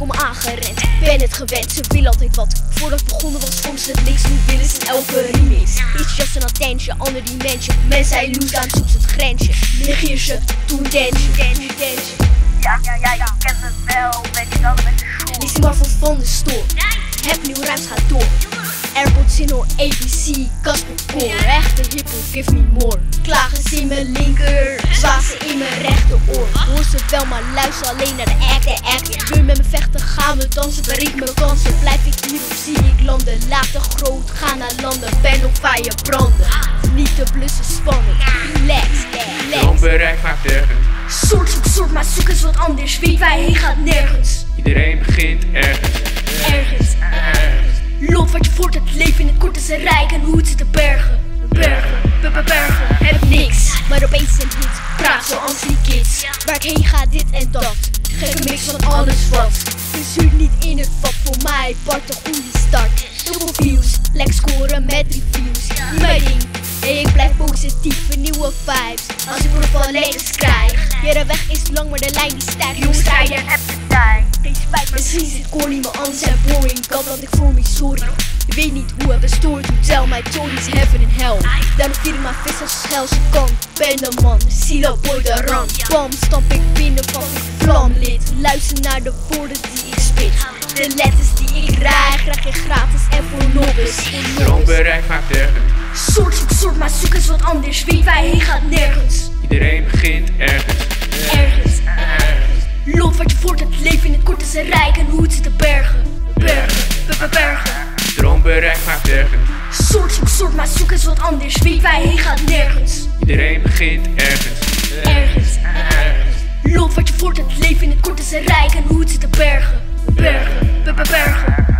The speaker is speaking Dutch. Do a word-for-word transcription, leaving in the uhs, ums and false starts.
komen aangerend. Ben het gewend, ze willen altijd wat. Voordat het begonnen was, vond ze het niks. Nu willen ze in elke remix. It's just an attention, ander dimension. Mensen zijn loose, daarom zoekt ze het grensje. Negeer ze, toen dance je, Ja, ja, ja, ik ken het wel, weet je wel, met de school. lees die maar van van de store. Heb nieuw ruimte, gaat door. Airpods in hoor, A B C, Casper Core. Echte hiphop, give me more. Klagen ze in mijn linker, zwazen in mijn rechteroor. Hoor ze wel, maar luister alleen naar de act, de act. Wil je met me vechten, gaan we dansen, bereik mijn kansen. Blijf ik hier of zie ik landen? Laat te groot, ga naar landen. Ben op fire branden. Niet te blussen, spannend. Relax, relax. Onbereikbaar tegen. Soort zoek soort, maar zoek eens wat anders. Weet waar je heen gaat, nergens. Iedereen begint ergens. Ergens, Ergens. loop wat je voort, het leven in het kort is een rijk. En hoe het zit te bergen. Bergen, bergen, bergen. Heb niks, maar opeens een hit. Praat zoals die kids. Waar ik heen ga, dit en dat. Gekke mix van alles wat. Je zuurt niet in het vat, voor mij part een goede start. Heel veel views, lekker scoren met reviews. Niet mijn ding, nee, ik blijf positief, een nieuwe vibes. Als ik voor van levens krijg. Ja, de weg is lang, maar de lijn die stijgt. Jongens, ga je Heb de tijd. geen spijt, misschien zit Corny me anders en boring. Kan dat ik voor me, sorry. Je weet niet hoe heb een story to tell. My stories heaven and hell. Daarom vier ik mijn vis als schel ze kan. Ben de man, zie dat boy de rand. Bam, stamp ik binnen van ik vlamlid. Luister naar de woorden die ik spit. De letters die ik rij, graag je gratis en voor nobbes. Onbereikbaar tegen. Soort zoek soort, maar zoek eens wat anders. Weet waar je heen gaat, nergens. Iedereen begint ergens. Ergens, Ergens. loop wat je voort, het leven in het kort is een rijk. En hoe het zit te bergen. Bergen, bergen, bergen. Onbereikbaar tegen. Soort zoek soort, maar zoek eens wat anders. Weet waar je heen gaat, nergens. Iedereen begint ergens. Ergens, Ergens. loop wat je voort, het leven in het kort is een rijk. En hoe het zit te bergen. Bergen, bergen, bergen.